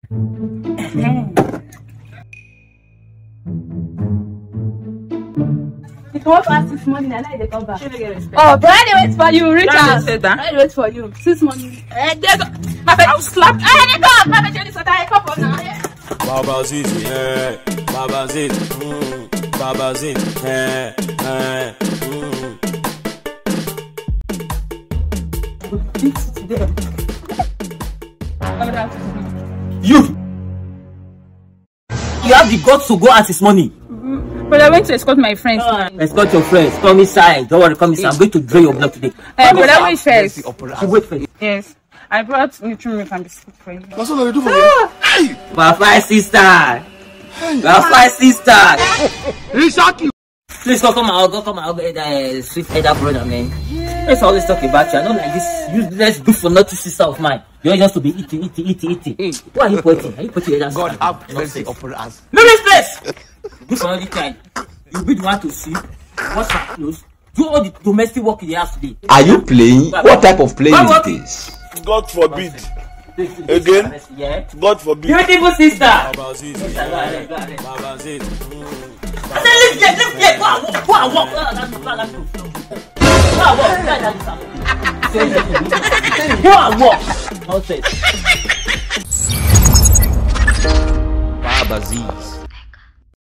If you want to ask this money, I like the cover. Oh, but I wait for you, Richard. I wait for you. 6 money. I'll slap. Hey, come. Have a Chinese water. Come on now. Baba Zit, Baba Zit, Baba Zit, You have the guts to go ask his money. But I went to escort my friends. Escort your friends. Come inside. Don't worry, come inside. I'm going to drain your blood today. But I wait first. Wait first. Yes. I brought Nutrimilk and biscuit for you. That's what I do for you. My sister. My sister. Please come out. Sweet header brother, man. Let's always talk about you. I don't like this useless do for nothing sister of mine. You're just to be eating. Why are you pointing? Are you pointing that? God have mercy upon us. No respect. Do for another kind. You be the one to see. Wash your clothes. Do all the domestic work in the house today. Are you playing? What type of playing is this? God forbid. Again? Yeah. God forbid. Beautiful sister. Baba Zit, Baba Zit. I said, lift. Go and walk. Go and walk. Nonsense. Baba Zit.